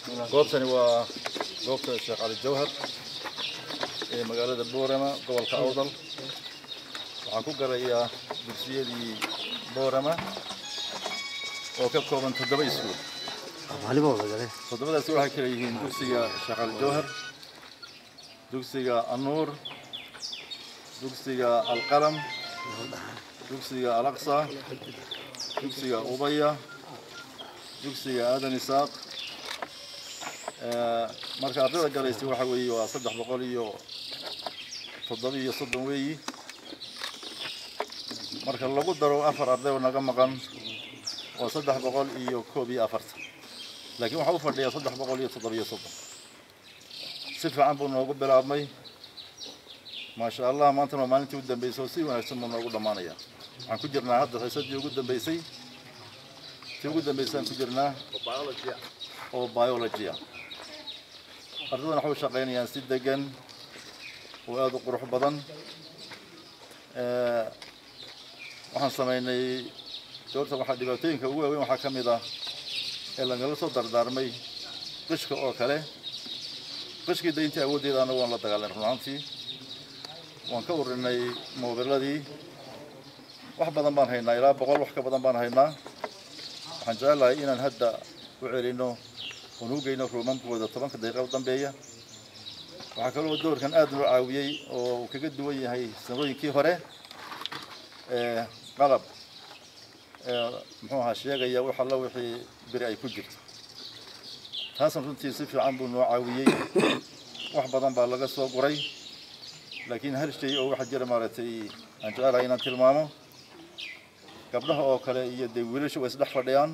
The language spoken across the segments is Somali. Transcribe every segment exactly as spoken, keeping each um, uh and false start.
goobtani waa goobta Sheekh Cali Jawhar ee magaalada Boorama gobolka Awdal waxaan ku garayaa dugsiyadii Boorama oo ka kooban toddoba iskuul toddobadaas waxay kala yihiin dugsiga Sheekh Cali Jawhar dugsiga Anuur dugsiga Alqalam dugsiga Alaqsa dugsiga Ubaya dugsiga Aadan Isaaq marka ardayda galaysay waxa weeye waa saddex boqol iyo toddoba iyo soddon weeyi marka lagu daro afar arday oo naga maqan waa saddex boqol iyo koob iyo afartan laakiin waxa uu fadhiyaa saddex boqol iyo toddoba iyo soddon si fiican buu noogu bilaabmay ما شاء الله ما أنت ما أنت ودن بيسوسي وأنا أسمع من أقول دمانية عن كجرنا هذا حسد يوجد دم بيسي يوجد دم بيسان كجرنا بيولوجيا أو بيولوجيا أرجونا حول شقين يعني ست دقن وهذا قروح بدن أه وحن سمينا جورت واحد دبابتين كهو وين حكم إذا إلا نقول صدر دارمي قشك أو كله قشك ده أنت أود إذا أنا والله تقالن فرنسي waan ka warinay moobiladii wax badan baan haynaa ilaa boqol wax ka badan baan haynaa waxaan jecelahay inaan hadda u celino oo u geeyno ruumankooda tobanka daqiiqo u dambeeya waxa kale oo doorkan aad loo caawiyay oo kaga duwan yahay sanadooyinkii hore ee qalab ee muxuu ahaa sheegaya waxa la wixii bari ay ku jirto taasna runtii si fiican buu noo caawiyay wax badan baa laga soo guray لكن هل شيء أو واحد جرى مارتي أنت على عينان تلمامه قبلها أو كله يدي ولش ويسدح فرديان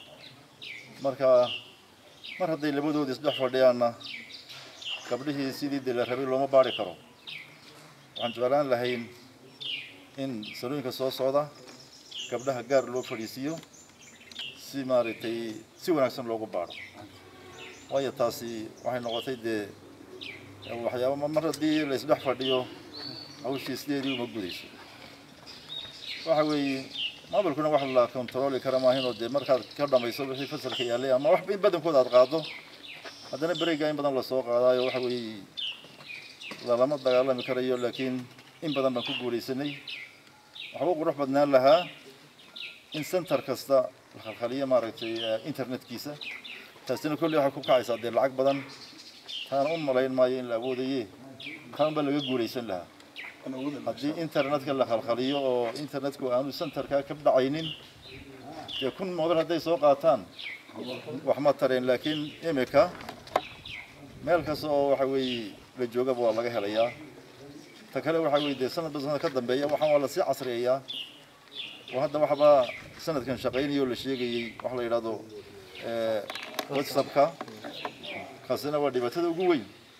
مركا مرة دي لبودو يسدح فرديان قبله سيدي دل الربيع لو ما بعرف كرو أنت على لهين إن سروني كسوس صودا قبلها جار لو فريسيو سي مارتي سي ونحسن لوجو بعرف ويا تاسي وحين نقطة دي waxyaabo mar hadii la isdhex fadhiyo hawshiisdeedii uma gudayso waxa weeye maabalkuna wax la control kara ma ahayn oo de markaad ka dhamayso wixii fasalka yaalay ama wax in badankooda aad qaado haddana bareega in badan la soo qaadayo waxa weeye lama dagaalami karayo laakiin in badan baan ku guuleysanay waxa uu qurux badnaan lahaa in center kasta la khalkhaliyo maaragtay internetkiisa taasina kulli waxa ku kacaysaa de lacag badan أنا أم ملاين ما ين لأبوديه كان بلغ جوريسن لها هذه إنترنت كلا خلخلية أو إنترنت كو أنا سنتر كبد عينين يكون موضوع هذا يسوق عتان وحمد ترين لكن إمكا ملك سو حوي للجوجا والله جهليا تكلم حوي ده سنة بسنة كذا بيا وحنا سي عصرية وهذا وحبا سنة كان شقين يقول شيء وحلا يرادو أه واتسابكا خاصنا ودي بتدو قوي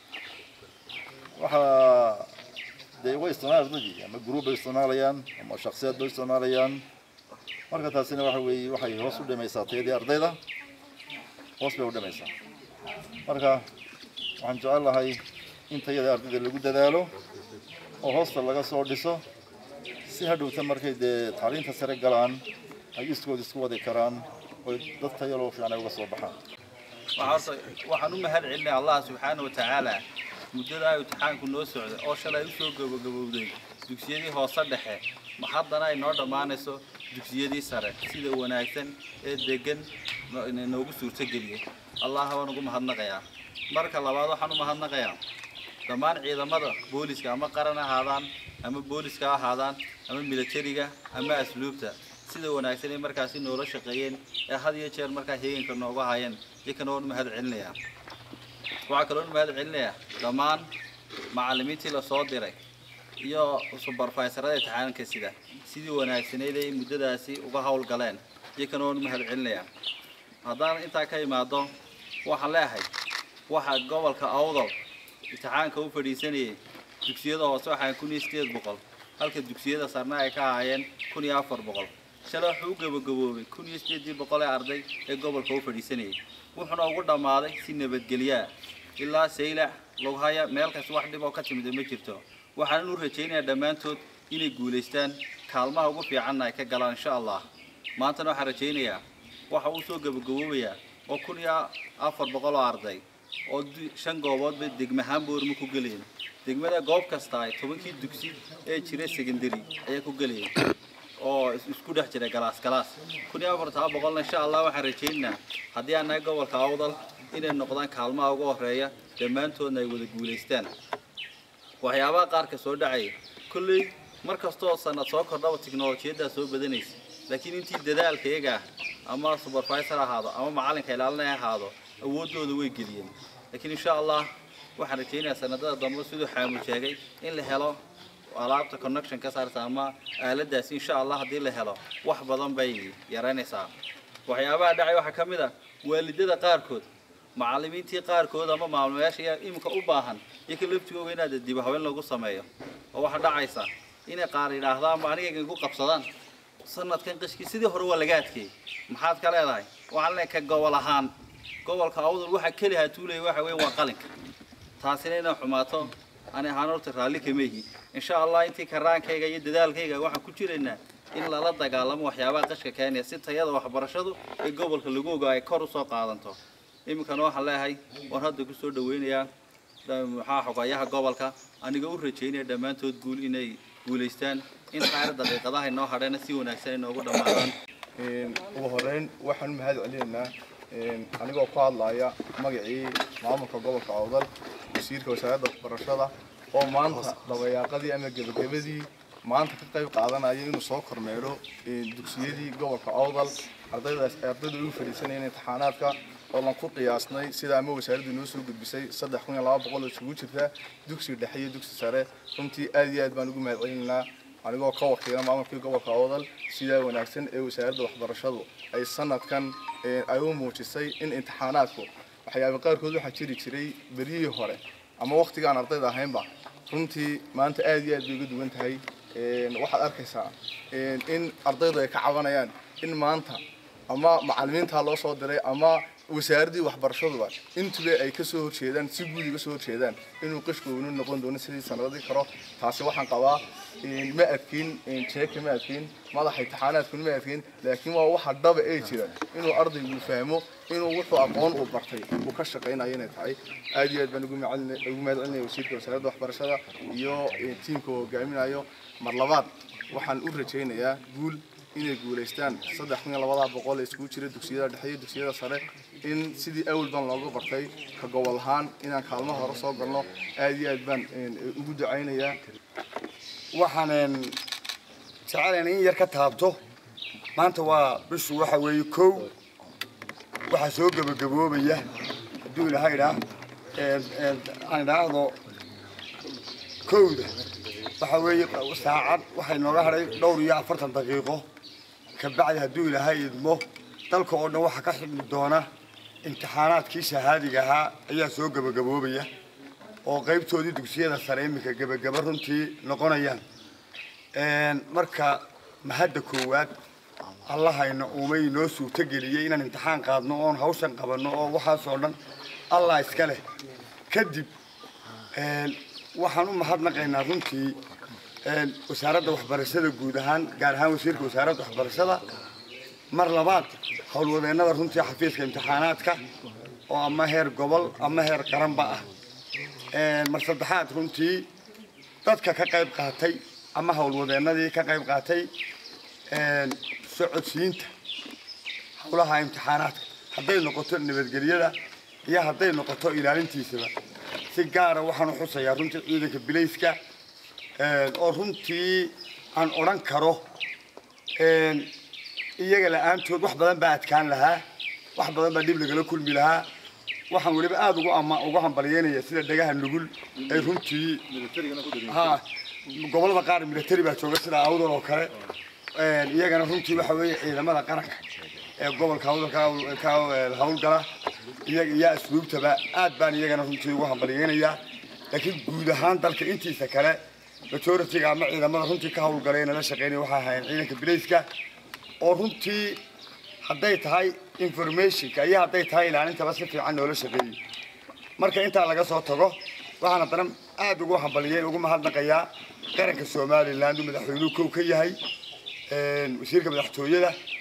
وح ده هو استنار نجي أما جروب استناريان أما شخصيات استناريان مركز خاصنا وحوي وحي وصل ده ميساتي دي أرضي ده وصل ده ميسات مركز وحن جعل الله هاي أنت يا أرضي اللي جود دالو ووصل لقى صور ديسو سيهدو تمركز ده تعليم تسرق جلان هاي يستوى يستوى ده كران وضد يلو في عنا وصل بحر waxaan u mahad celinay Allah subhanahu wa ta'ala mudada ay imtixaanku noo socday oo shalay u soo gabagabowday dugsiyadii hoose dhexe ma haddana ay noo dhamaanayso dugsiyadii sare sida wanaagsan ee degan noogu suurtageliyay Allah waan ugu mahadnaqayaa marka labaad waxaan u mahadnaqayaa dhammaan ciidamada booliska ama qaran ahaadaan ama booliska ahaadaan ama militariga ama asluubta sida wanaagsan ee markaasi noola shaqeeyeen ee had iyo jeer markaa heeganka nooga hayeen يكنون مهد علنيا وعكلون مهد علنيا ضمان معلميتي لصادرك يا سوبرفايزرات تعان كسيده سيدي وانا سنيدي مدداسي uga hawl galeen يكنون مهد علنيا hadaan inta ka imaado waxa leeyahay waxa gobolka Awdal imtixaanka u fadhiisanayay dugsiyada hoose waxa kun iyo sideed boqol halka dugsiyada sarna ay ka hayeen kun iyo afar boqol shalay wuxuu gabagaboobay kun iyo sideed boqol arday ee gobolka u fadhiisanayay wuxuuna ugu dhamaaday si nabadgelyo ilaa saylac loo haya meel kaas wax dhib oo ka timid ma jirto waxaan u rajaynayaa dhamaantood inay guuleystaan kaalmaha ugu fiican ay ka galaan insha Allah maanta waxaan rajaynayaa waxa uu soo gabagaboobayaa oo kun iyo afar boqol oo arday oo shan goobood bay degmahaan boorma ku galeen degmada goob kasta ay tobankii dugsi ee jiray secondary ayaa ku galeen oo isku dhex jiray galaas galaas kun iyo afar boqol insha Allah waxaan rajaynaynaa haddii aan gobolka Awdal inay noqdaan kaalmaha ugu horeeya dhammaantoodna ay wada guuleystaan waxyaabaha qaar ka soo dhacay kulli markastoo sanad soo kordhaba tiknoolajiyada soo badanaysa laakiin intii dadaalkayga ama supervisor ahaado ama macalinka ilaalinaya ahaado awoodooda way geliyeen laakiin insha Allah waxaan rajaynayaa sanadada dambe sidoo xaamul sheegay in la helo alaabta connection ka saarta ama aaladaas insha Allah hadii la helo wax badan bay yaraynaysaa waxyaabaha dhacay waxa kamid ah waalidada qaarkood macallimiintii qaarkood ama maamulayaasha imka u baahan iyaga laftigooda inaad dib haween lagu sameeyo oo waxa dhacaysa inay qaar yiraahdaan ma aniga ku qabsadaan sanadkan qishkii sidii hore waa laga adkeeyay maxaad ka leedahay waxaan leeyahay gobol ahaan gobolka Awdal waxa kaliya tuulay waxa weyn waa qalinka taasina inay xumaato أنا هانورت رالي كمية إن شاء الله أنتي كران كيجا يددال كيجا واحد كتيرنا إن لا لا دجالم وحياة قشة كان يست هيدا واحد برشادو الجبل كلجوا جاي كارو ساق عادنته إما كانوا حلا هاي وهذا كسر دوين يا ده حاحق يا جبل كا أنا جور رجيني دمان تقول إني جولستان إن قارد ده قضاء إنه هذا نسيونا سين أو قدام عن وهرين وحن مهد علينا أنا جو قاعد لايا مجيء معهم كجبل كعوضل يصير كوسعة برشادة أو مانتا ضويا قدي أنا جب جبدي مانتا كتير قاعدنا عايزين نسوق رميرو الدكسيدي جوا كعوضل أرضي أرضي دلو في السنين امتحانات كا والله نقول قياسنا سيدا مو وسائل النوس وجد بسي صدق خونا لعب بقول شو كذا دكسي دحية دكسي سرة كنتي أدي أدبان نقول مهضينا أنا جوا قوة كذا ما عمل كل جوا كعوضل سيدا ونحسن أي وسائل ده برشادة أي السنة كان أيوم موجسي إن امتحاناتكم waxyaabo qaarkood waxa jiri jiray bariyo hore ama waqtigan ardayda ahaynba runtii maanta aad iyo aad bay ugu duwan tahay een waxa arkaysaa in ardaydu ay ka cabanayaan in maanta ama macallimiinta loo soo diray ama wasaaradii waxbarashaduba intuba ay ka soo horjeedaan si guud uga soo horjeedaan inuu qishku uu noqon doono sidii sanadii karo taasi waxaan qabaa in ma adkiin in check ma adkiin madax imtixaanaadku ma adkiin laakiin waa waxa dhab ay jira inuu ardaygu fahmo inuu wuxuu aqoon u bartay uu ka shaqeynayo inay tahay aad iyo aad baan ugu macalin ugu macalin wasiirka wasaaradda waxbarashada iyo tiimka hogaaminayo mar labaad waxaan u rajaynayaa guul inay guuleystaan saddex kun iyo laba boqol isku jira dugsiyada dhexe iyo dugsiyada sare in sidii awal ban looga bartay ka gobol ahaan inaan kaalmaha hore soo galno aad iyo aad baan ugu ducaynayaa waxaan jecelahay in yar ka taabto maanta waa bishu waxa weeye kow waxa soo gabagaboobaya haduu ilaahay idhaa ee aan idhaahdo kowda waxa weeye saacad waxay nooga haray dhowr iyo afartan daqiiqo ka bacdi haduu ilaahay idmo dalka oo dhan waxa ka xidmi doona imtixaanaadkii shahaadiga ahaa ayaa soo gabagaboobaya oo qaybtoodii dugsiyada sare imika gabagaba runtii noqonayaan een marka mahadda koowaad الله إن أمي نوسو تجلي إن الامتحان قادنا أون هوسن قبلنا أو وحاسونا الله يسكله كذب وحنو محضنا قينا رنتي وسارة وحبرسة جودهان قالها وسيرك وسارة وحبرسة مر لبعض حول وذينا رنتي حفيز كامتحاناتك وأما هير قبل أما هير كرم بقى مرصدحات رنتي تذكر كقيب قاتي أما حول وذينا ذي كقيب قاتي سعودينتا حولها امتحانات هذين نقطة نبتجريها هي هذين نقطة إلى أنتيسبا سجارة وحنا حصيا رنتي إيدك بليسكا أو رنتي عن أوران كارو إيجا الآن تود واحد بدن بعد كان لها واحد بدن بديب لقى كل ملها واحد ولي بقى أدو أما وواحد بلياني يصير دجاه نقول رنتي ها قبل ما قارن ملتري بتشوف سلا أوضة أو كره iyagana runtii waxa weeye ciidamada qaranka ee gobolka hawlka ka hawlgala iyaga iyo asluubtaba aad baan iyagana runtii ugu hambalyeynaya laakiin guud ahaan dalka intiisa kale majority-ga ama ciidamada runtii ka hawlgalayna la shaqeynay waxa ahayn ciidanka bilayska oo runtii hadday tahay information-ka iyo hadday tahay ilaalintaba si fiican loola shaqeeyay marka inta laga soo tago waxaan haddana aad ugu hambalyeyn ugu mahadnaqayaa qaranka Soomaaliland madaxweynuhu kow ka yahay وسيرك مدحتوية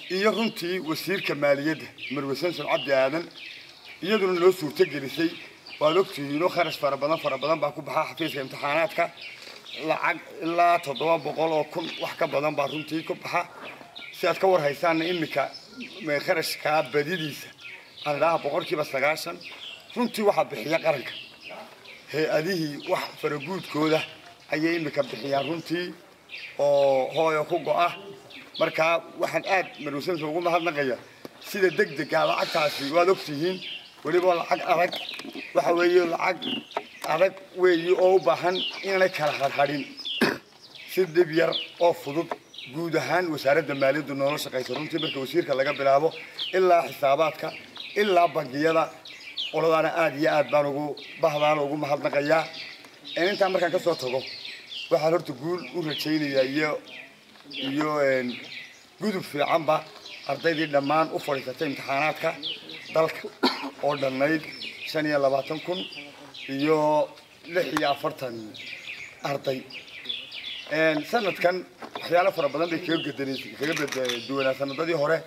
iyo runtii wasiirka maaliyadda marwasan cabdi aadan iyaduna noo suurto gelisay waad ogtihiin oo kharash fara badan fara badan baa ku baxa xafiiska imtixaanaadka lacag ilaa toddoba boqol oo kun wax ka badan baa runtii ku baxa si aad ka war haysaana imika kharashka badidiisa aan boqolkiiba sagaashan runtii waxa bixiya qaranka hay-adihii wax faraguudkooda ayay imika bixiyaan runtii oo hooyo ku go'a markaa waxaan aad marwasan ugu mahadnaqayaa sida degdega lacagtaasi waad ogtihiin waliba lacag adag waxa weeye lacag adag weeye oo u baahan inay kala harharin si dib yar oo fudud guud ahaan wasaaradda maaliyadda nolol shaqaysa runtii marka wasiirka laga bilaabo ilaa xisaabaadka ilaa bangiyada qoladana aad iyo aad baan ugu bahdaan ugu mahadnaqayaa intaan markaan ka soo tago waxaan horta guul u rajaynayaa iyo iyo gudub fiicanba ardaydii dhammaan u fadhiisatay imtixaanaadka dalka oo dhannayd shan iyo labaatan kun iyo lix iyo afartan arday sanadkan waxyaalo fara badan bay kaga bedelaysay kaga beduwanaa sanadadii hore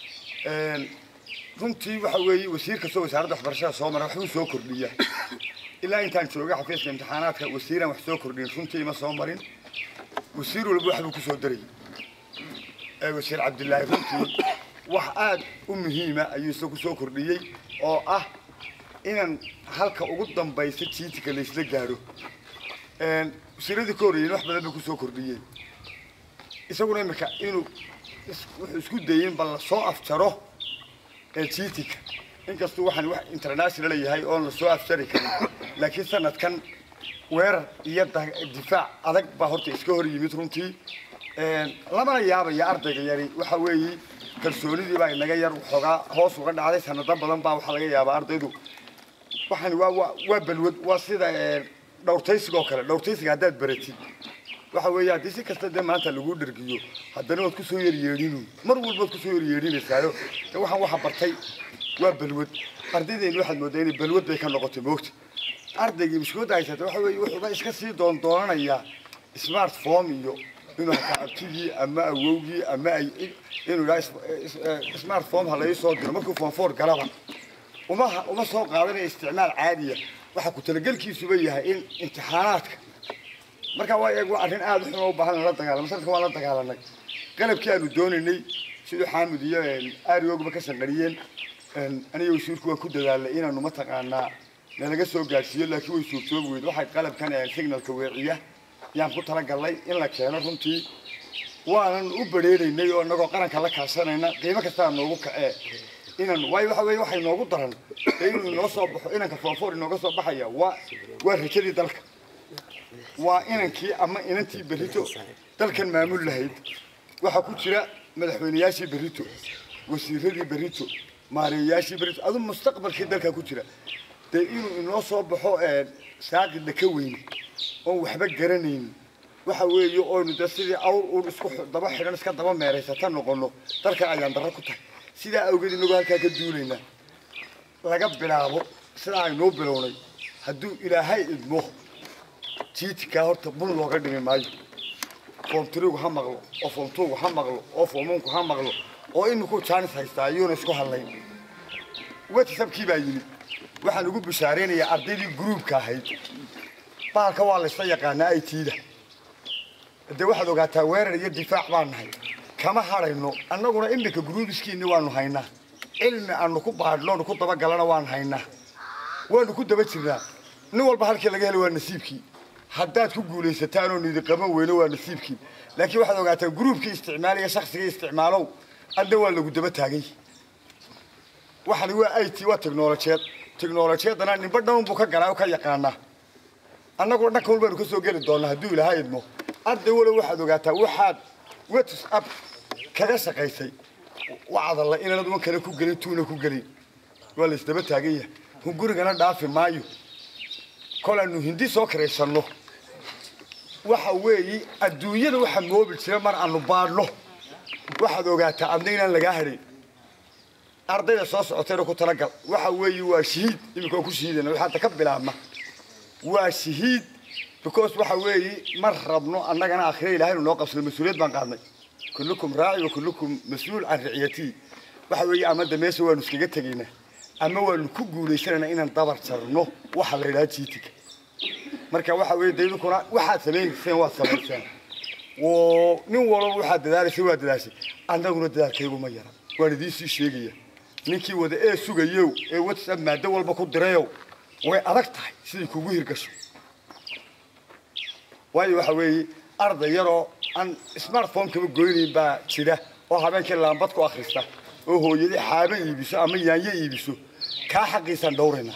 runtii waxa weeye wasiir kastoo wasaaradda waxbarashada soo mara waxbuu soo kordhiya ilaa intaan joogay xafiiska imtixaanaadka wasiiraan wax soo kordhin runtii ima soo marin wasiir walba waxbuu kusoo daray wasiir cabdilaahi runtii wax aad u muhiima ayuu isagu soo kordhiyey oo ah inaan halka ugu dambaysa jiitika laysla gaadho wasiiradii ka horreeyeen wax badan bay kusoo kordhiyeen isaguna imika inuu wuxuu isku dayin bal lasoo afjaro jiitika inkastuu waxaan wax international yahay oon lasoo afjari karin laakiin sanadkan weerar iyo difaac adag baa horta iska hor yimid runtii lamana yaabaya ardayga yari waxa weeye kalsoonidii baa inaga yar waxoogaa hoos uga dhacday sanado badan baa waxaa laga yaabaa ardaydu waxaan waa waa balwad waa sida dhowrtaysiga oo kale dhowrtaysiga haddaad baratid waxa weeye haddii si kasta dee maanta lagu dhergiyo haddana waad kusoo yaryeedhinu mar walba waad kusoo yaryeedhinaysaayo waxaan waxa bartay waa balwad ardaydeeni waxaad moodaa inay balwad bay ka noqotay moogta ardaygii mushkiladda haysata waxa weeye wuxuuba iska sii doondoonanayaa smartphone iyo inuu hataa abtigii ama awowgii ama ay inuu yidhaha smartphone ha laii soo diro markuu phone four galaba uma uma soo qaadanaya isticmaal caadiya waxa ku talagelkiisuba yahay in imtixaanaadka marka waa eeg waa arrin aad u xun u baahan in la dagaalamo sanadkan waan la dagaalanay qalabkii aanu doonaynay siduu xaamid iyo aariyooguba ka sanqariyeen aniga wasiirku waan ku dadaalnay inaanu mataqaanaa nalaga soo gaadhsiiyo laakiin way suurtoobi weyd waxay qalabkan signalka weeciya yaan ku talagalnay in la keeno runtii waanan u badheeraynay oo inagoo qaranka la kaashanayna qiimo kastaa noogu kacee inan waayo waxa weeye waxay noogu daran inuu inoo soo baxo inanka foonfoor inooga soo baxaya waa waa rajadii dalka waa inankii ama inantii berrito dalkan maamul lahayd waxaa ku jira madaxweynayaashii berrito wasiiradii berrito maareeyayaashii berrito adu mustaqbalkii dalka ku jira dee inuu inoo soo baxo saaqida ka weyn oon waxba garanayn waxa weeye oonu dee sidii awr uun isku daba xidhan iska daba meeraysata noqono dalkan ayaan darro ku tahay sidaa awgeed inagoo halkaa ka duulaynaa laga bilaabo sidaa aynoo bilownay hadduu ilaahay idmo jiitikaa horta bun looga dhimi maayo foomtirigu ha maqlo oo foomtuugu ha maqlo oo foomunku ha maqlo oo imikuu jaanis haystaa iyuuna isku hadlayn watsabkii baa yimid waxaan ugu bishaaraynayaa ardaydii gruubka ahayd baalka waa laysla yaqaanaa i t-da dee waxaad ogaataa weerar iyo difaac baan nahay kama hadhayno annaguna imika gruubiskiinni waanu haynaa cilmi aanu ku baadhno nu ku dabagalana waan haynaa waanu ku daba jirnaa nin walba halkii laga helo waa nasiibkii haddaad ku guulaysataan oo nidi qaban weyno waa nasiibkii laakiin waxaad ogaataa gruubkii isticmaalaya shakhsigii isticmaalow adna waa lagu daba taagay waxani waa i t waa teknolojiyad teknolojiyadana ninba dhanunbuu ka galaa oo ka yaqaanaa annaguna dhanka walbaanu ka soo geli doonaa hadduu ilaahay idmo arday walow waxaad ogaataa waxaad whatsapp kaga shaqaysay wacdalla inaanad wan kale ku gelin tuuna ku gelin waa la isdaba taagan yahay hungurigana dhaafi maayo kolaanu hindi soo karaysanno waxa weeye adduunyada waxa moobil jira mar aanu baadhno waxaad ogaataa adna inaan lagaa harin ardayda soo socotayna ku talagal waxa weeye waa shahiid imika ku shahiidana waxaad ka bilaabma waa shahiid because waxa weeye mar rabno annagana aakhire ilaahay noo qabsado mas'uuliyad baan qaadnay كلكم راعي وكلكم مسؤول عن رعيتي وحوي أما دميس هو نسكجة تجينا أما هو الكوجو ليشنا إن انتظر صرنه وحل ريلاتيتك مركا وحوي ديلو كنا واحد ثمين سنة واحد سنة ونور واحد دارس واحد دارس عندنا قلنا دارس كيبو ما يرى والديسي شيء ninkii wada ee sugayow ee WhatsApp maada walba ku dirayo way adag tahay sidii kugu hirgasho waayo waxa weey arday yaro aan smartphone kaba goynin baa jira oo habeenkii laambad ku akhrista oo hooyadii xaaba iibiso ama yaanyo iibiso ka xaqiisan dhowrina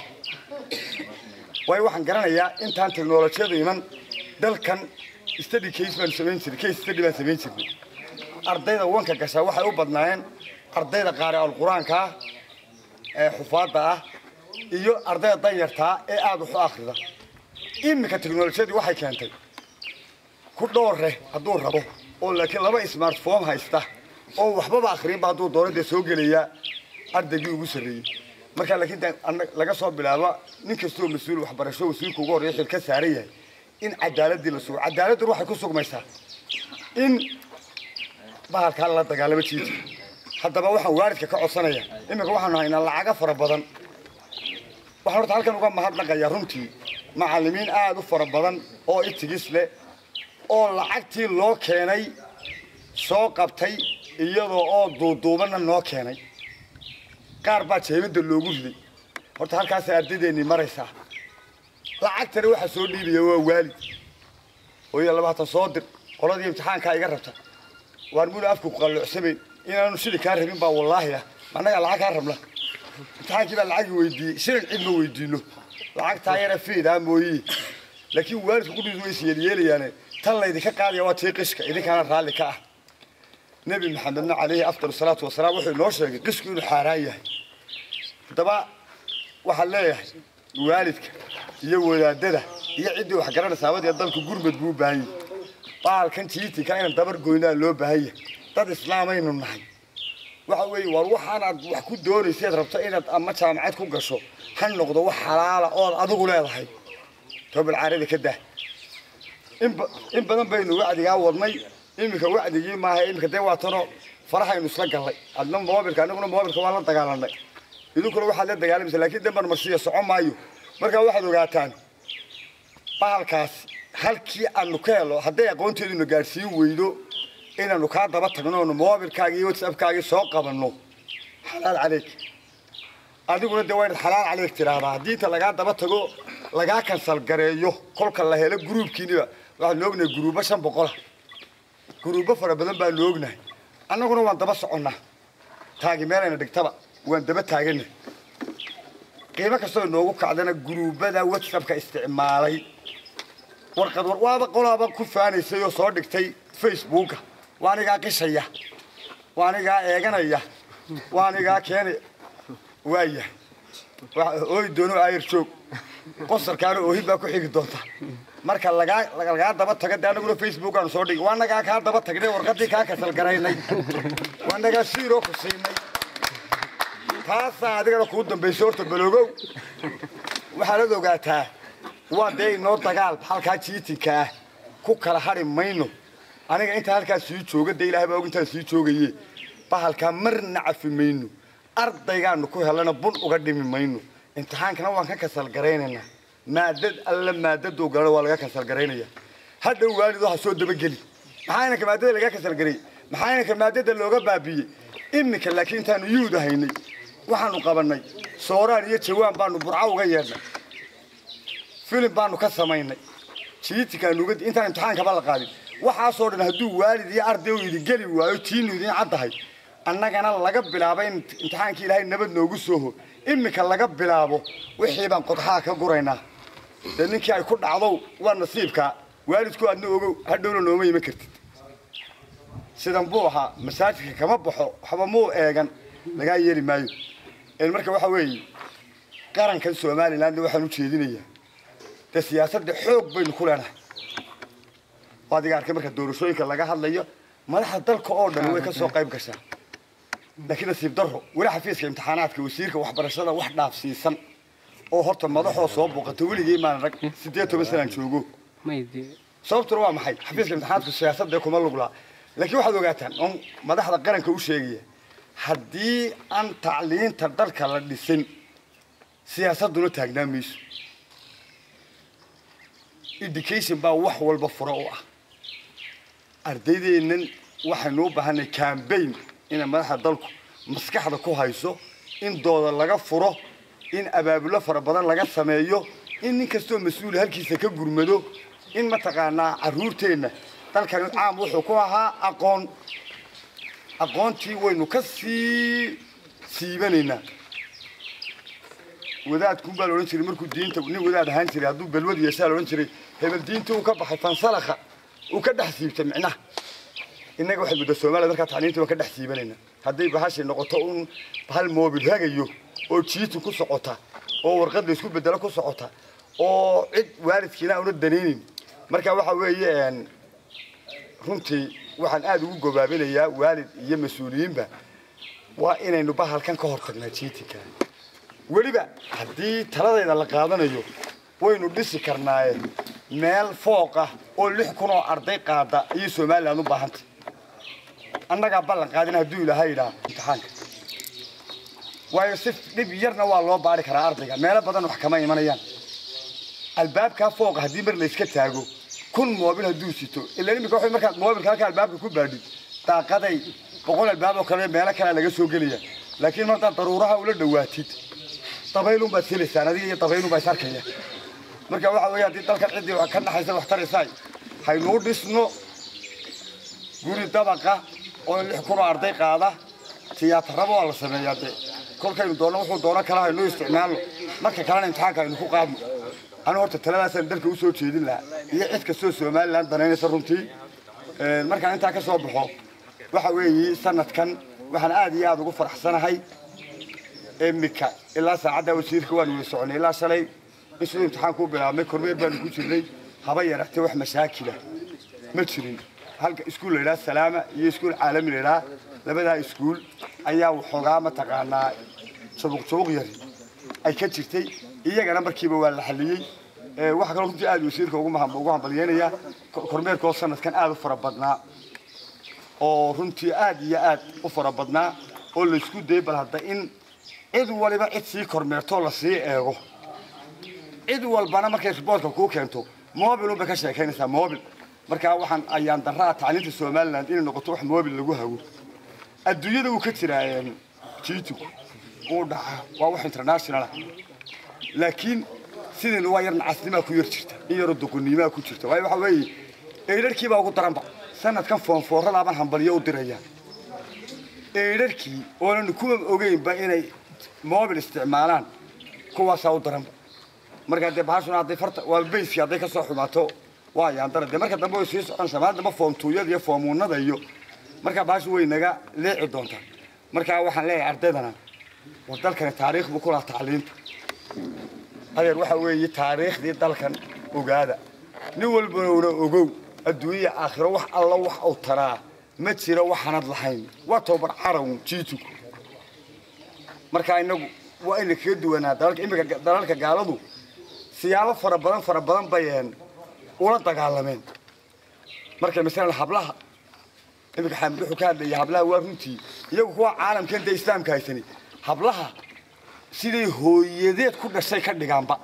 waayo waxaan garanayaa intaan teknoolajiyada iman dalkan study case baan sameyn jiray case study baan sameyn jiray ardayda wanka gasha waxay u badnaayeen ardayda qaari al-quraanka ee xufaada ah iyo ardayda danyarta ee aad u akhrida imika teknoolajiyadu waxay keentay ku dhoore haduu rabo oo laakiin laba smartphone haysta oo waxba ba akhrin ba haduu doonada soo geliya ardaygii ugu sareeyay marka laakiin laga soo bilaabo nin kastoo mas'uul waxbarasho wasiirku ugu horeeyay xil ka saaran yahay in cadaaladii la soo cadaaladdu waxay ku sugmaysaa in bahalka la dagaalamo jiid haddaba waxaan waalidka ka codsanaya imika waxaan haynaa lacag fara badan waxaan horta halkan uga mahadnaqayaa runtii macallimiin aad u fara badan oo itigis leh oo lacagtii loo keenay soo qabtay iyadoo oo duuduubana noo keenay qaar baa jeebada loogu riday horta halkaas ardadeeni maraysaa lacagtana waxa soo dhiibaya waa waalid oo iyo labaatan soo dir qoladii imtixaanka iga rabta waan muu afku qalluucsamay inaanu sidii ka rabin baa wallahi anaga lacag ka rabna imtixaankii baa lacag weydiiyay shirin cid ma weydiino lacag taayara fiida mooyee laakiin waalidku ku dhigay yeelayaan tan la idinka qaadiya waa tii qishka idinkaana raali ka ah nabi maxamed alayhi afdal salaatu wasalaam wuxuu noo sheegay qishku inuu xaaraan yahay daba waxa leeyahay waalidka iyo wadaadada iyo cidii wax garanaysa wadada dalku gurmad buu baahan yahay baalkan tiiti ka in dabar goynaa loo baahan yahay dad islaamaynu nahay waxa weey war waxaan aad wax ku doonaysid rabto inaad ama jaamacad ku gasho han noqdo wax xalaal oo adigu leedahay toobal caarada ka daa in badan baynu wacdiga wadnay imika wacdigii ma aha imika day waatano farahaynu isla galay adna moobilka anaguna moobilka waa la dagaalanay idinkuna waxa la dagaalamay laakiin dambar marsiyo socon maayo marka waxaad ogaataan baalkaas halkii aanu ka helo haday aqoonteeduna gaarsiin weydo inaanu ka daba tagno moobilkaaga iyo WhatsApp-kaaga soo qabanno xalaal caleek adiguna dawaan xalaal caleek tiraahdaa hadii ta laga daba tago laga cancel gareeyo kolka la helo groupkiina waxa loognay gruuba shan boqol gruuba fara badan baa loognay annaguna waan daba soconnaa taagi meelana dhigtaba waan daba taaganay qiimo kastoo noogu kacdana gruubada WhatsApp-ka isticmaalay warqad warwaaba qolaaba ku faanaysay oo soo dhigtay Facebook-ka waaniga qishaya waaniga eeganaya waaniga keenay waaya oo doono ayr joog qosarkaan oo hibba ku xigi doonta marka laga laga daba taga daanaguna Facebook aan soo dhig waanaga ka daba tagnay warqadii ka kasal garaynay waanaga siiro ku siinay taasa adiga ku dambeysay horta baloogow waxa la ogaataa waa day noo dagaal halka jiitinka ku kala hari mayno aniga inta halka sii jooga day ilaahay baa inta sii joogayay bahalka marna cafimayno ardaygaanu ku helana bun uga dhimi mayno imtixaankana waan ka kasal garaynayna maadad alla maadad oo gaar waa laga kasal garaynaya hadda waalid waxa soo daba gali maxayna ka maadada laga kasal garay maxayna ka maadada looga baabiyay imika laakiin taanu yuud ahaynay waxaanu qabanay sooraan iyo jawaan baanu burca uga yeernay filim baanu ka samaynay jiitika nuga inta imtixaanka baa la qaaday waxa soo dhan haduu waalid iyo arday uu idin gali waayo tiinu idin cadahay annagana laga bilaabay imtixaankii ilaahay nabad noogu soo ho imika laga bilaabo wixii baan qodxaa ka guraynaa dadninkii ay ku dhacdo waa nasiibka waalidku aadna ogow hadhowna nooma yima kartid sidan buu ahaa masaajidka kama baxo waxba muu eegan laga yeeli maayo in marka waxa weey qarankan Soomaaliland waxaan u jeedinayaa ta siyaasadda xoog baynu ku leenahay wadiga arkay marka doorashooyinka laga hadlayo madaxda dalka oo dhan way ka soo qayb gashaa laakiin nasiib darro wali xafiiska imtixaanaadka wasiirka waxbarashada wax dhaafsiisan oo horta madaxoo soo booqatay weligii maan rag siddeed iyo toban sano joogo maydii sababtu waa maxay xafiiska imtixaanaadka siyaasadda kuma lug laa laakiin waxaad ogaataan on madaxda qaranka u sheegaya haddii aan tacliinta dalka la dhisin siyaasaduna taagnaa mayso education baa wax walba furo u ah ardaydeennan waxaynu u baahanay campaign inay madaxda dalku maskaxda ku hayso in dooda laga furo in abaabulo fara badan laga sameeyo in nin kastoo mas-uul halkiisa ka gurmado in mataqaanaa carruurteenna dalkan caam wuxuu ku ahaa aqoon aqoontii waynu ka sii siibanaynaa wadaadkun baa la odhan jiray markuu diinta nin wadaad ahaan jiray hadduu balwad yeeshaa la odhan jiray hebel diinta uu ka baxay fansalakha uu ka dhex siibtay micnaha innaga waxay muddo soomaaliya markaa tacliinta waan ka dhex siibanaynaa hadday bahashay noqoto un hal moobil hagayo oo jiitin ku socota oo warqad la isku bedelo ku socota oo cid waalidkiina auna danaynin marka waxa weeye runtii waxaan aad ugu gobaabinayaa waalid iyo mas-uuliyiinba waa inaynu bahalkan ka hortagnaa jiitinka weliba haddii taladayda la qaadanayo waynu dhisi karnaaye meel fooq ah oo lix kun oo arday qaada iyo somaliland u baahantay annagaa ballan qaadin hadduu ilaahay yidhaa imtixaanka waayo si dhib yarna waa loo baari karaa ardayga meelo badan wax kama imanayaan albaabkaa fooqa haddii mar la iska taago kun moobil hadduu sito ilaa imika waxay markaad moobilka halka albaabka ku baadhid daaqaday boqol albaab oo kale meelo kale laga soo gelaya laakiin markaad daruuraha ula dhawaatid dabaylun baad filaysaan adiga iyo dabaylun baa is arkaya marka waxa weeye haddii dalkan ciddii wax ka naxaysa wax taraysaay haynuu dhisno guri dabaqa oo lix kun oo arday qaada tiyaataraba waa la sameeyaa dee kolkaynu doonno wuxuu doono kala haynuu isticmaalno marka kalena imtixaanka aynu ku qaadno anu horta taladaasaan dalka usoo jeedin lahaa iyo cid kastoo somaliland danaynaysa runtii markaan intaa ka soo baxo waxa weeye sanadkan waxaan aad iyo aad ugu faraxsanahay imika ilaa saacadda wasiirka waan wada soconay ilaa shalay in siduu imtixaanku u bilaabmay kormeer baanu ku jirnay haba yaraatee wax mashaakila ma jirin halka iskuul la yidhaha salaama iyo iskuul caalami la yidhaha labadaa iskuul ayaa waxoogaa mataqaanaa jabuq jabuq yari ay ka jirtay iyagana markiiba waa la xaliyey waxa kaloo runtii aad wasiirka ugu ugu hambalyeynaya kormeerkoo sanadkan aad u fara badnaa oo runtii aad iyo aad u fara badnaa oo la isku dayay bal hadda in cid waliba cid sii kormeertoo la sii eego cid walbana markay riboortka kuu keento moobil unbay ka sheekaynaysaa moobil markaa waxaan ayaan daraa tacliinta somaliland inay noqoto wax moobil lagu hago adduunyada uu ka jiraa jiitinku uu dhaca waa wax international laakiin sideen waa yar nacasnimaa ku yar jirta in yaro duqunimaa ku jirta waayo waxa weeye eedharkii baa ugu daranba sanadkan foonfoorradaaban hambalyo u diraya eedharkii oonan kuwa ogeynba inay moobil isticmaalaan kuwaasaa u daranba markaa dee bahashuna hadday farta waa bayskii hadday ka soo xumaato waa yaandara dee marka dambe way sii soconaysaa maal damba foomtuuyada iyo foomuunada iyo markaa bahashu way naga leeci doontaa markaa waxaan leeyahay ardaydana war dalkani taariikh buu ku lahaa tacliinta adeer waxa weeye taariikhdii dalkan ogaada nin walbana ogow adduunya aakhiro wax alla wax uu taraa ma jiro waxaanad lahayn waa toobar caraw jiituku markaa inagu waa in kaga duwanaa dalalka imika dalalka gaaladu siyaabo fara badan fara badan bayeen ula dagaalameen marka misalan hablaha imika xamd wuxuu ka hadlayay hablaha waa runtii iyagu kuwa caalamkan da islaamka haysani hablaha sidii hooyadeed ku dhashay ka dhigaanba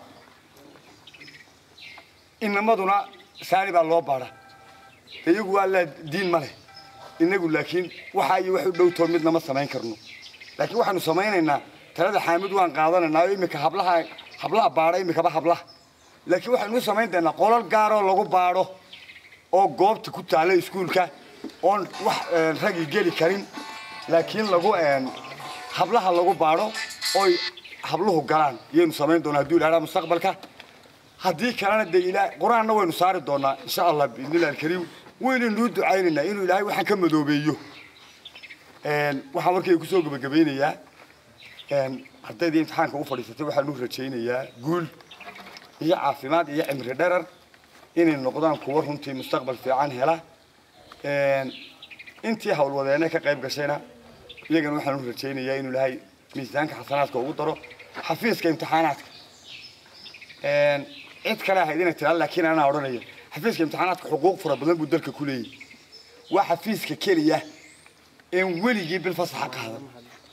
inamaduna saani baa loo baara iyagu waa la diin ma leh inagu laakiin waxa ay wax u dhowto midna ma samayn karno laakiin waxaanu samaynaynaa talada xaamid waan qaadanaynaa imika hablaha hablaha baara imika ba hablaha laakiin waxaanu samayn doonaa qolal gaar oo lagu baaro oo goobta ku taala iskuulka oon wax ragi geli karin laakiin lagu hablaha lagu baaro oo habluhu galaan yeenu samayn doonaa hadduu ilaahay mustaqbalka haddii kalena de ilaahay quraanna waynu saari doonaa insha Allah biidnillaahi kariim waynu nuu ducaynaynaa inuu ilaahay waxaan ka madoobeeyo een waxaan markay ku soo gabagabeynayaa een ardayda imtixaanka u fadhiisatay waxaan u rajaynayaa guul iyo caafimaad iyo cimri dherer inay noqdaan kuwa runtii mustaqbal fiican hela een intii hawlwadeena ka qayb gashayna iyagana waxaan u rajaynayaa inuu ilaahay miisaanka xasanaadka ugu daro xafiiska imtixaanaadka een cid kale ah idin tiraan laakiin ana oranayo xafiiska imtixaanaadka xuquuq fara badan buu dalka ku leeyahay وحفيزك كلية إن ولي بالفصحى هذا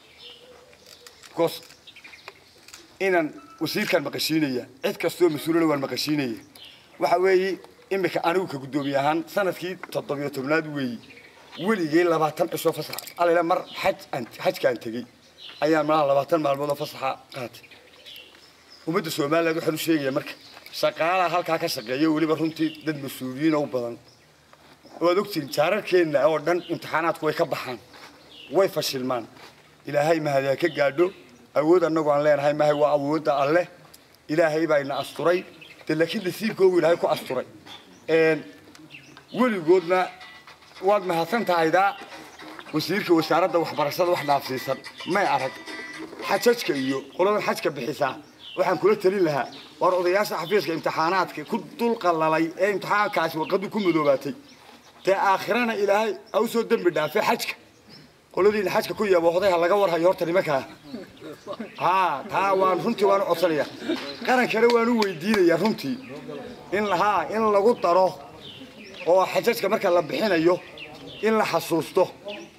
قص إن وسير كان مقشينية عد كستو مسؤول له المقشينية وحوي إمك أنا وكقدوميهان سنة كي تطبيع تمناد وي ولي جي لبعتن أشوف فصحى على لا مر حج أنت حج كان تجي أيام ما لبعتن مع الموضوع فصحى قات ومد سومال لا يحلو شيء يا مرك شقالة هالك هالك شقية ولي برهنتي ضد مسؤولين أو بدن ودكتور شارك كنا أو دن امتحانات كوي كبحان ويفشل مان إلى هاي ما هذا كجادو أود أن نقول لين هاي ما هو أود الله إلى هاي بين أسطوري لكن الثير كوي لا يكون أسطوري إن ولي قلنا واد ما هسنت هيدا وسيرك وسارة وحبر صد وحنا في صد ما يعرف حجك إيو قلنا حجك بحساب وحن كل تري لها ورضياش حفيزك امتحاناتك كل طول قللي امتحان كاس وقد يكون مدوباتي تآخرنا إلى هاي أو سود دم بدافع حجك قولوا لي الحجك كوي يا بوخذيها الله جورها يورتني مكها ها تا وان رنتي وان عصرية قرن كروان ويدين يا رنتي إن لها إن لو طروه أو حجك مركز لبحين أيوه إن لحسوسته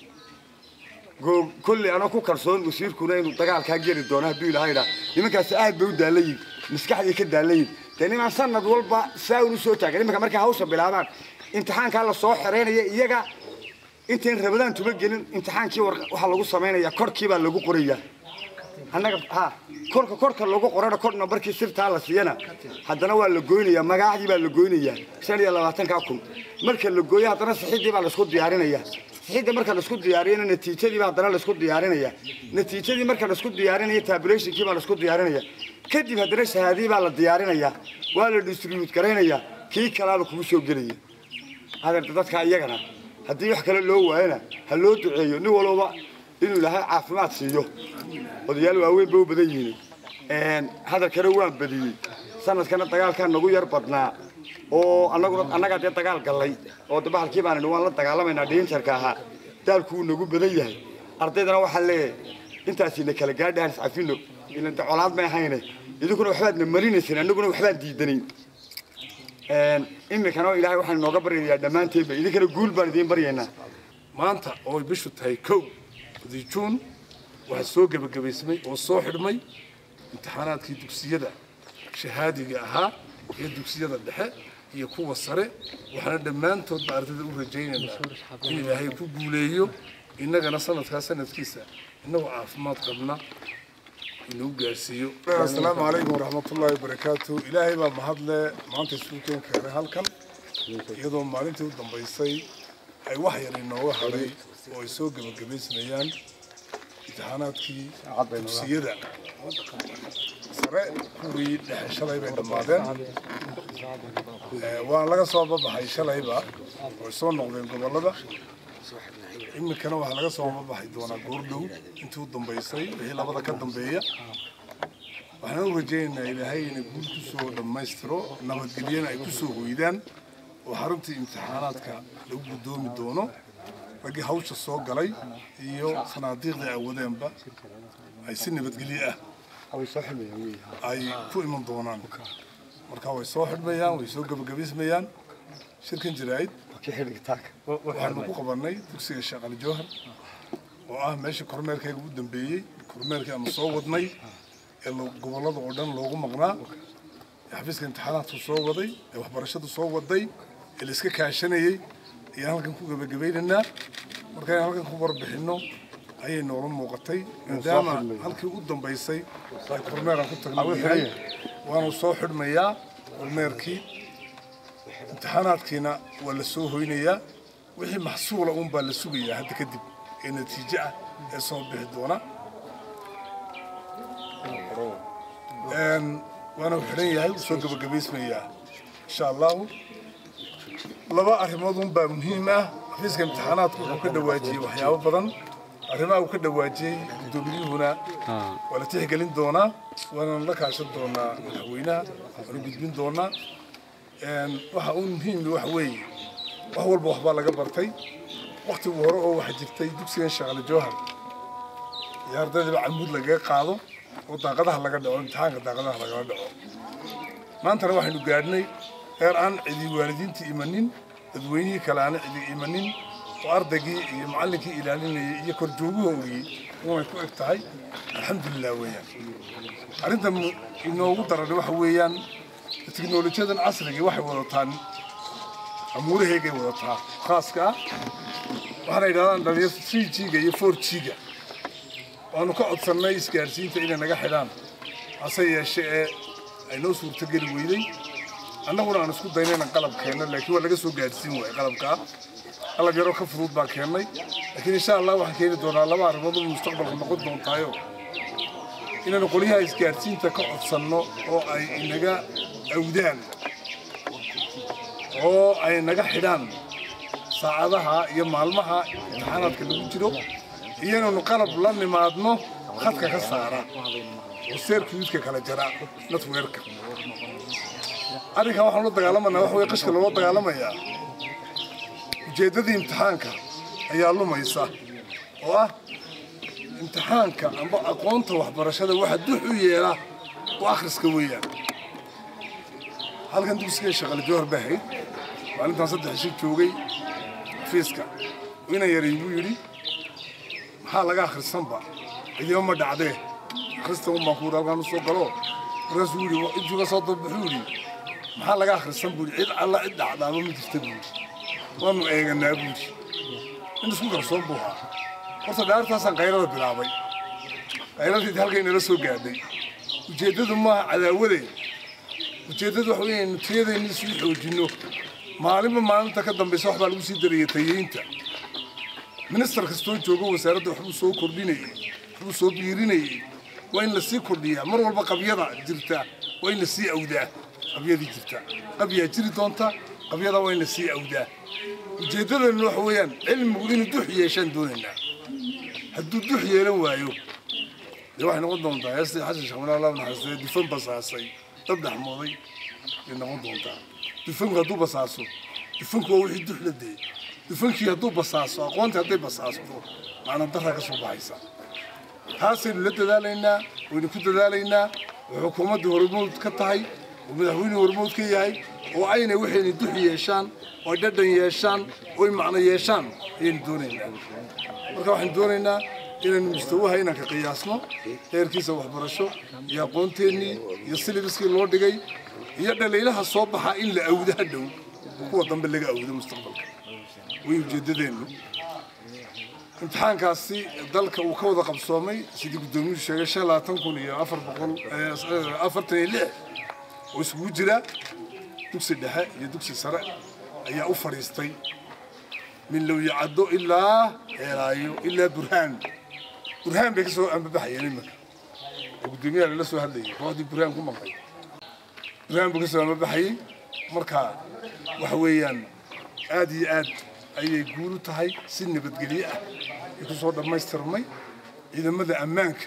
كل أنا كو كرسون وسير كونين وطقال كهجر الدونة بيقول هايدا يمكن ساعد بيود علي مسكح يكد علي تاني ما صرنا دولبا ساوي صوتك يمكن مركز هوسة بالعبان امتحان كان الصوح حرين يجا أنت إن رمضان تبقى جن امتحان كي ورق وحلا قصة ماينا يا كرك كيبا لجو قرية أنا ها كرك كرك لجو قرية كرك نبرك سيرت على سيانا حتى أنا ولا لجوني يا ما قاعد يبقى لجوني يا سالي الله واتن كاكم مركز لجوي هذا ناس حد يبقى لسكوت ديارنا يا حد مركز لسكوت ديارنا نتيجة دي بعد أنا لسكوت ديارنا يا نتيجة دي مركز لسكوت ديارنا هي تابليش كيبا لسكوت ديارنا يا كدي هدرس هذه بعد ديارنا يا ولا ديستريبيوت كرينا يا كي كلام كوسو جريه هذا التدخل أيقنا هدي يحكي له هو هنا هلو دعيه نقوله بقى إنه له عافمات سيجو وديالو أوي بو بديني إن هذا كروان بدي سنة كان التقال كان نقول يربطنا أو أنا قلت أنا قاعد يتقال قلي أو تبع الكيبان إنه والله التقال من الدين شركها تالكون نقول بديه أرتينا وحلي أنت أسيني كلا قاعد هنس عفينه إن أنت علاد ما يحينه يذكروا وحبات من مرينا سنة نقول وحبات ديدني إمي كانوا إلهي وحنا نقبر يا دمان تبي إذا كانوا جول بردين برينا ما أنت أو بيشوت هاي كو ذيشون وهالسوق بجبسمي والصوح رمي امتحانات كي دكسية شهادة جاها هي دكسية الدحاء هي قوة السرع وحنا دمان تود بعرض الأورجين إن هاي كو جوليو إنك أنا سنة سنة كيسة إنه عارف ما تقبلنا إنه جالسيو. السلام عليكم ورحمة الله وبركاته. إلهي ما مهضله ما أنت سوكين كره هالكم يضم ما أنت ودم بيصي أي واحد إنه واحد ويسوق بالجبيس نيان امتحانات كي سيدة سرع كوري شلي بين دمادين وأنا لقى صوب بحي شلي بقى ويسون نقدم قبل هذا إما كانوا على قصة وضح يدونا جوردو أنتوا ضمبيسي هي لبضة كضمبية وإحنا رجعنا إلى هاي نقول كسو دمايسترو نمد جلينا كسو ويدان وحرمتي امتحاناتك لو بدوم الدونو بقي هوش الصوت علي يو صناديق ذي عودين با أي سنة بتقليه أو يصحب ميان أي كل من دونان مركوا يصحب ميان ويسوق بقبيس ميان شركة جرايد waxaanu ku qabanay dugsiga shaqal joohar oo ah meesha kormeerkayga ugu dambeeyay kormeerkii aan soo wadnay ee gobolada oo dhan loogu maqnaa xafiiska imtixaanaadku soo waday ee waxbarashadu soo waday ee la iska kaashanayay iyo halkan ku gabagabeynaa markaan halkan ku warbixino ayay noola muuqatay maadaama halkii ugu dambeysay ay kormeer ku tagnay waanu soo xidhmayaa kormeerkii امتحاناتكينا ولا سوهينيا وهي محصولة أم بالسوقية هذا كذب النتيجة الصوب بهدونا وأنا وحرية هاي سوق بقبيس مياه إن شاء الله لبا أرمضون بمهمة فيزك امتحانات وكذا واجي وحياة بدن أرمى وكذا واجي دوبلي هنا ولا تيجي دونا وأنا لك عشان دونا الحوينا ونبيد دونا waxa uu muhiim wax weey wax walba waxba laga bartay waqti hore oo wax jirtay dugsiga shaqal joohar yaardada camud laga qaado oo daaqadaha laga dhaco imtixaanka daaqadaha laga dhaco maanta waxaynu gaadhnay heer aan cidi waalidiinta imanin dadweynaha kale aan cidi imanin وأرضي معلك إلى لين يكون جوجوه ويكون إكتاي الحمد لله ويان عندنا إنه وتر الواحد ويان التكنولوجيا العصرية واحد وطن أموره هيك وطن خاص كا وأنا إذا أنا دريت ثري جيجا يفور جيجا وأنا قاعد صنعي إسكارسين تيجي نجاح حلام أصير شيء إنه صور تجري ويدي أنا ولا أنا سكوت ديننا نقلب كهنا لكن ولا جسوا قاعدين وقلب كا الله بيروح كفروض باكيني لكن إن شاء الله واحد كيلو دولار الله بعرف وضع المستقبل النقود دون تايو إن نقوليها إسكارسين تقعد صنّو أو أي نجا أودان أو أي نجا حدان ساعدها يمالمها امتحانات كله بتجرو إيانا نقلب لنا ما عدنا خدك كسارة وسير كيوت كلا جرا نتويرك أنا كمان حنود دجالما نروح ويقش كل وقت دجالما يا جددي امتحانك يا الله ما يصح واه امتحانك أنا بقى قنت وحبرشة واحد دحو يلا وآخر سكوية هل كنت بسكين شغل جوهر بهي وأنا تصدق شيء توجي فيسكا وين يريبو يري حال آخر السنبا اليوم ما دعده خرجتهم مقورة كانوا سوقلوا رسولي وإجوا صوت بحوري حال آخر السنبا عيد الله عيد عذاب من تستبوي وأنا إيه النابوي إنه سوق صوبها وصدار تاسع غيره بالعبي غيره في ذلك إنه رسول قاعدي وجدده ما على ولي وجدده حوين نتيجة النسوي وجنو معلم ما أنت كدم بصحبة المسيدرية تيجي منستر كستوي جوجو وسيرد وحبو سو كرديني حبو سو بيريني وين لسي كردية مر والبا قبيضة جرتا وين لسي أودا قبيضة جرتا قبيضة جري دونتا قبيضة وين لسي أودا وجدده إنه حوين علم مقولين دوحية شان دوننا هدو دوحية لوايو يروح نقول دونتا يستي حسن شخمنا الله ونحسي دفن بصاصي تبدأ حموضي نقول دونتا دفن غدو بصاصو دفن كوا وحيد دوح لدي دفنكي هدو بصاصو أقوانت هدي بصاصو معنا الضحرة كسو بايسا هاسي اللي دالينا ونكو دالينا وحكومة هرمود كتاي ومدحوين هرمود كياي وعين وحين يدوح يشان وددن يشان ومعنى يشان ين دونينا marka waxaan doonaynaa inaan mustawaaha inaan ka qiyaasno heerkiisa waxbarasho iyo aqoonteennii iyo syllabuskii loo dhigay iyo dhaliilaha soo baxa in la awdo hadhow kuwa dambe laga awdo mustaqbalka way ujeedadeennu imtixaankaasi dalka uu ka wada qabsoomay sidii gudoomiyuhu sheegay shan iyo labaatan kun iyo afar boqol afartan iyo lix oo isugu jira dugsi dhexe iyo dugsi sare ayaa u fadhiistay من لو يعدوا إلا إيرايو إلا برهان برهان بيكسو أم بحيان المك وقدمي على لسه هذي هذي برهان كم مقاي برهان بيكسو أم بحيان مركا وحويان عادي عاد أي يقولوا تهاي سن بتقلية يكسو هذا ما يسترمي إذا ماذا أمانك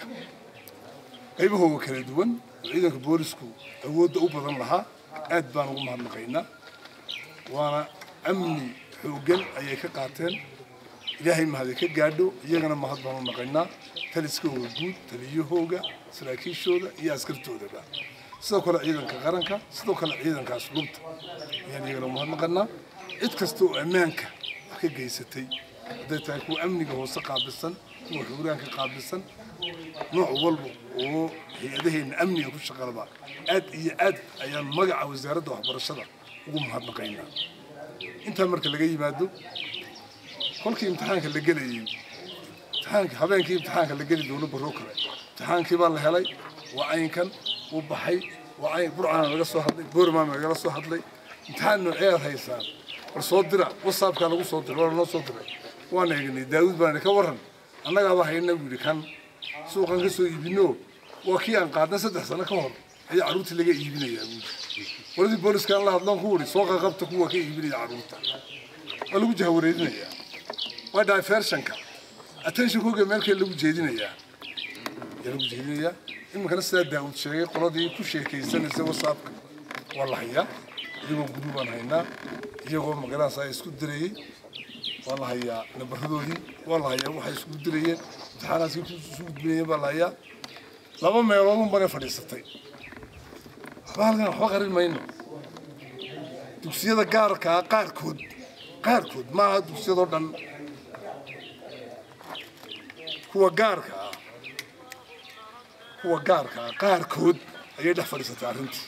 أي هو كردون إذا كبورسكو أود أوبر لها عاد بانو ما نقينا وأنا أمني حوجن أي كقاتل إلهي ما هذا كجادو يجنا ما هذا ما نقينا تلسكو وجود تليه هوجا سلاكي شودا ياسكر تودا بقى سوكلا عيدن كغرنك سوكلا عيدن كاسلوبت يعني يجنا ما هذا نقينا إتكستو أمانك كجيستي ده تكون أمنك هو سقابسن هو حورانك قابسن نوع والبو وهي ده أمني وكل شغال بقى أد أد أيام مجا وزارة وحبر الشرع وقوم هذا نقينا أنت مركز اللي جاي مادو كل كي امتحانك اللي جالي امتحانك حبين كي امتحانك اللي جالي دولة بروكرة امتحانك يبان لهلاي وعين كان وبحي وعين برعان رجسوا حدلي بورمان رجسوا حدلي امتحان نوعير هيسان والصوت درع والصاب كان له صوت درع ولا له صوت درع وأنا يجني داود بنا كورن أنا قاعد بحينا بقولي كان سوق كان كسو يبينه وكيان قعدنا سدح سنة كهر هي عروت اللي جاي يبينه يا أبوي ولدي بوليس كان الله الله كوري سوق غبتك هو كي يبينه عروته ولا وجهه وريدنا يا ودا فيرشنكا أتنشي هو جمال كله وجهدنا يا يا وجهدنا يا إما كان السيد داود شيء قرادي كل شيء كيسان يسوي صابك والله يا يجوا جروبان هنا يجوا مقالة ساي سكودري والله يا نبهدودي والله يا وحي سكودري امتحانات سكودري والله يا لما ما يروحون بنا فريستي فهذا هو غير الماينو دوسيدا قار كا قار كود قار كود ما دوسيدا دن kuwa gaarka ah kuwa gaarka ah qaarkood ayay dhex fadhiisatay arrintii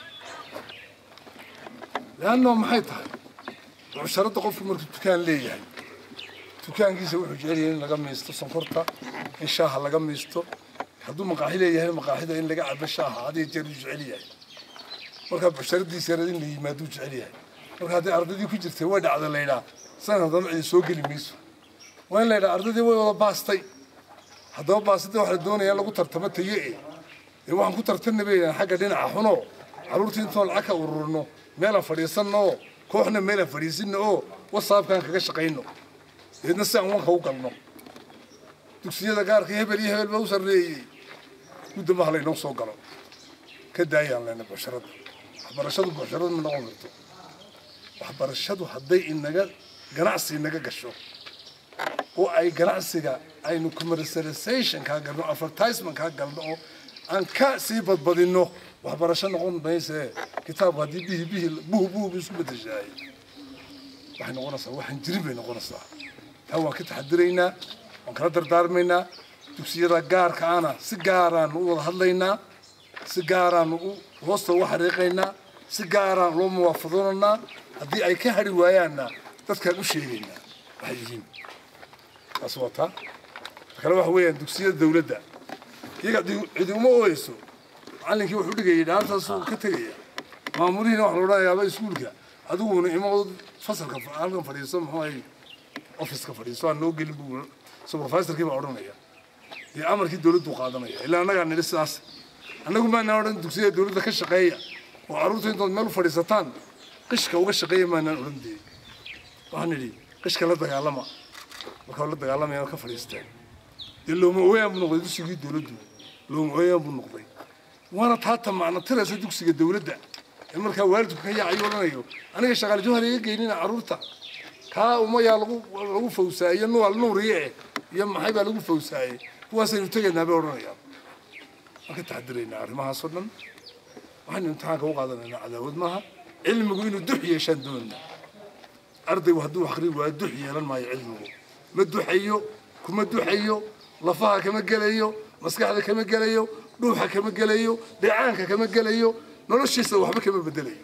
laanno maxay tahay mucsharada qofku markuu dukaan leeyahay dukaankiisa wuxuu jecel yahay in laga miisto sonkorta in shaaha laga miisto hadduu maqaaxi leeyahay maqaaxida in laga cabo shaaha hadii jeer uu jecel yahay marka mucsharadiisa yar in la yimaado uu jecel yahay marka haddii ardaydii ku jirtay way dhacda laydhaa sanad haddana cidi soo geli mayso waa in laydhaa ardaydii way wada baastay haddaba baastada waxa la doonaya in lagu tartamo taye ee waxaan ku tartanabaynaa xagga dhinaca xuno caruurtii intoon lacag ka ururno meelaan fadhiisanno oo kooxna meelaan fadhiisinno oo wasaabkaan kaga shaqayno deedna si aan wanka u galno dugsiyada gaarka hebel iyo hebel baa u sarreeyey guddamaha laynoo soo galo ka daayaan leyna bucsharada waxbarashadu bucsharada ma noqon karto waxbarashadu hadday inaga ganacsi inaga gasho oo ay ganacsiga aynu commercialization kaa galno advertisement kaa galno oo aan ka sii badbadinno waxbarasho noqon mayse kitaabku haddii bihi bihi buhu buhu isku bedeshaay waxay noqonaysaa waxaan jirin bay noqonaysaa taa waan ka taxadiraynaa waan kala dardaarmaynaa dugsiyada gaarka ana si gaaraan u wada hadlaynaa si gaaraan u hoosta uga xariiqaynaa si gaaraan loo muwaafaqoonaynaa haddii ay ka hari waayaanna dadkaan u sheegaynaa waxay yihiin taas waa taa kale waxa weeyaan dugsiyada dawladda iyaga cidi uma ooyeyso macallinkii wuxuu dhigayay dhaartaasuu ka tegaya maamulihiina waxa la odhanayaaba iskuulka adiguna imood fasalka halkan fadhiiso muxuu ahay ofiska fadhiiso aan noo gelin buu supervisorkii baa odhanaya iyo amarkii dawladdu qaadanaya ilaa annagaa nidhi sidaas annagu maanaan odhan dugsiyada dawladda ka shaqeeya oo carruurta intood meel u fadhiisataan qishka uga shaqeeya maanaan odhan dee waxaan nidhi qishka la dagaalama markaa la dagaalamaya ka fadhiisteen dee looma ooyaan buu noqday dugsigii dawladdu looma ooyaan buu noqday waana taata macno tiraysa dugsiga dawladda ee markaa waalidku ka yaacayo odhanayo aniga shaqaale jawhar iga geynina carruurta kaa umayaa lagu lagu fawsaayo nuwal nuuriye iyo maxay baa lagu fawsaayey kuwaasaynu tegaynaa bay odhanayaan waan ka taxadiraynaa arrimahaasoo dhan waxaynu imtixaanka u qaadanaynaa cadaawad maaha cilmigu inuu dux yeeshaan doonaa ardaygu hadduu akhri waa dux yeelan maayo cilmigu ma duxayo kuma duxayo lafaha kama gelayo maskaxda kama gelayo dhuuxa kama gelayo dheecaanka kama gelayo noloshiisa waxba kama bedelayo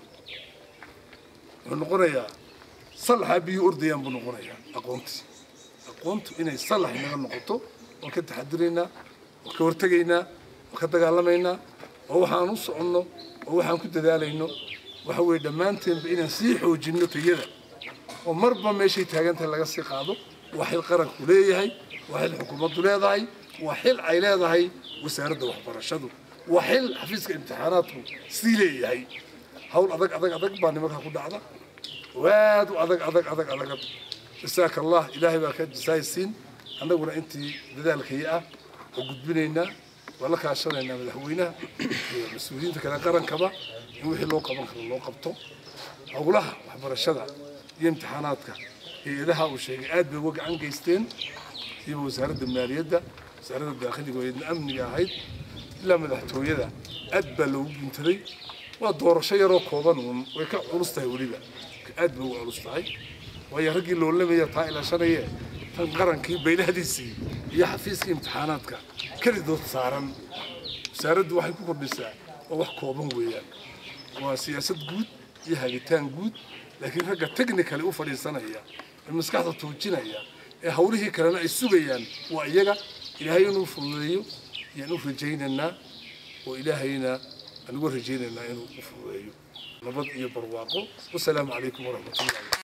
wuxuu noqonayaa salaxa biyo ordayaan buu noqonayaa aqoontii aqoontu inay salax inaga noqoto waan ka taxadiraynaa waan ka hortegaynaa waan ka dagaalamaynaa oo waxaan u soconno oo waxaan ku dadaalayno waxa weeye dhammaanteenba inaan sii xoojinno tayada oo marba meeshay taagantahay laga sii qaado waa xil qaranku leeyahay waa xil xukuumaddu leedahay waa xil ay leedahay wasaaradda waxbarashadu waa xil xafiiska imtixaanaadku sii leeyahay hawl adag adag adag baa nimanka ku dhacda waad u adag adag adag adag jasaaka allah ilaahay baa ka jasaaysiin annaguna intii dadaalkaya ah oo gudbinaynaa waa la kaashanaynaa madaxweynaha iyo mas-uuliyiinta kale qarankaba in wixii loo qaban karo loo qabto howlaha waxbarashada iyo imtixaanaadka hay-adaha uu sheegay aad bay uga gacan geysteen siiba wasaaradda maaliyadda wasaaradda daakhiliga oo iyadna amniga ahayd ilaa madaxtooyada aad baa loogu guntaday waa doorasho yaroo kooban uun way ka culus tahay weliba aad bay ugu culus tahay waayo raggii loolamaya taa ilaashanaya tan qarankii baylahdiisii iyo xafiiskii imtixaanaadka kelidood saaran wasaaraddu waxay ku kordhisaa waa wax kooban weeyaan waa siyaasad guud iyo hagitaan guud laakiin ragga technically u fadhiisanaya ee maskaxda tuujinaya ee hawlihii kalena ay sugayaan waa iyaga ilaahay inuu fududeeyo yaan u rajaynaynaa oo ilaahayna aan uga rajaynaynaa inuu u fududeeyo nabad iyo barwaaqo wasalaamu calaykum waraxmatullahi